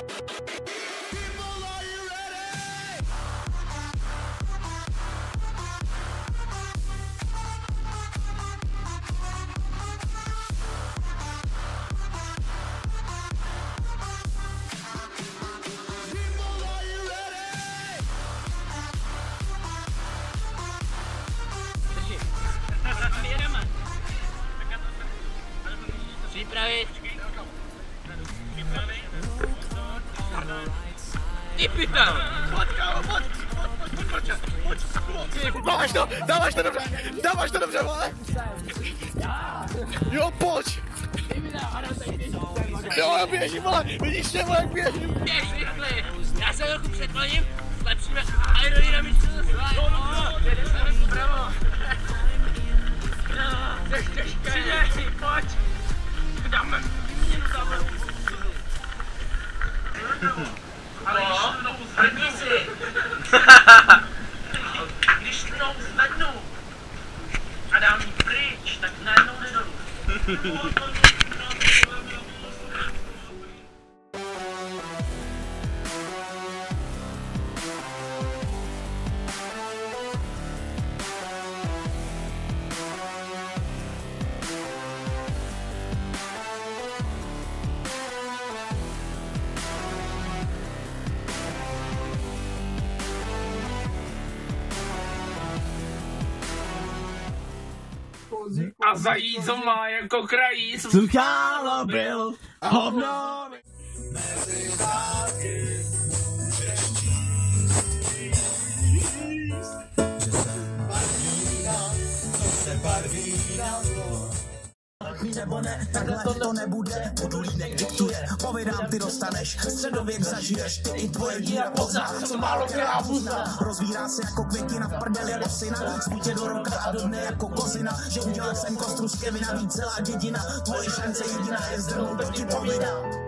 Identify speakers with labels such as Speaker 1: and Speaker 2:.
Speaker 1: Připravit. Ty pita! Pojď, kámo, pojď! Dáváš to dobře, vole! Jo, pojď! Jo, běžím, vole, vidíš mě, vole, jak běžím! Běž rychle, já se trochu předkloním, zlepšíme aerodynamičku zase. Jedeme se vpravo. Jdeš těžké. Přijde, pojď! Dáme výměnu, dáme. Ale hrdí si. Když mnou zvednu a dám jí pryč, tak najednou nedolu.
Speaker 2: A za jízdo má jako krajíc.
Speaker 3: Sluchálo byl hovno.
Speaker 4: Mezi dálky barví na zlo.
Speaker 3: Nebo ne, takhle to nebude, Podolínek diktuje, povídám, ty dostaneš, středověk zažiješ, ty i tvoje díra pozná, co málo krávu zná. Rozvírá se jako květina v prdeli rosina, zbutě do roka a do dne jako kozina, že udělal jsem kostru z Kevina, víc celá dědina, tvoje šance jediná je zdrhnout, to ti povídám.